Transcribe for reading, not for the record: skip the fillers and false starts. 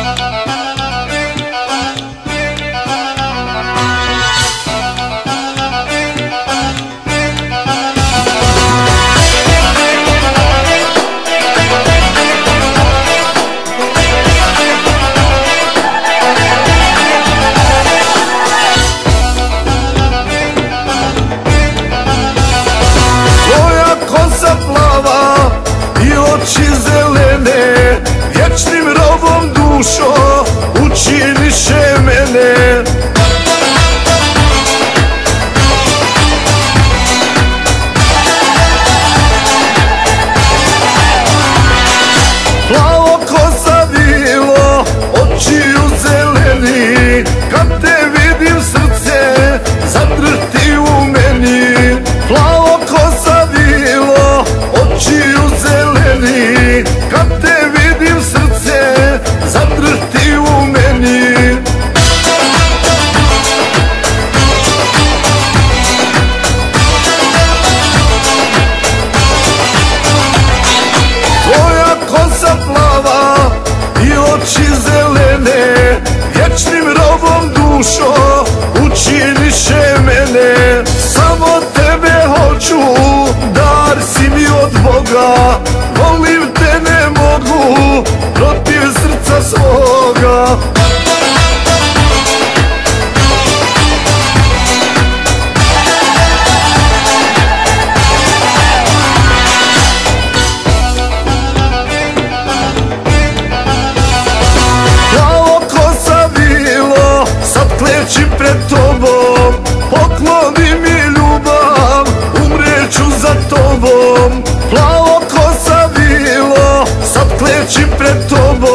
Vječnim robom dušo učiniše mene. Plavo ko zavilo, očiju zeleni, kad te vidim srce zadrhti u meni. Plavo ko zavilo, očiju zeleni, kad te vidim srce zadrhti u meni. Tvoja kosa plava i oči zelene, vječnim robom dušo učiniše mene. Samo tebe hoću, dar si mi od Boga, volim te ne mogu protiv srca svoga. Plavo ko zavilo, sad klečim pred tobom, pokloni mi ljubav, umreću za tobom. Plavo ko zavilo, sad klečim pred tobom,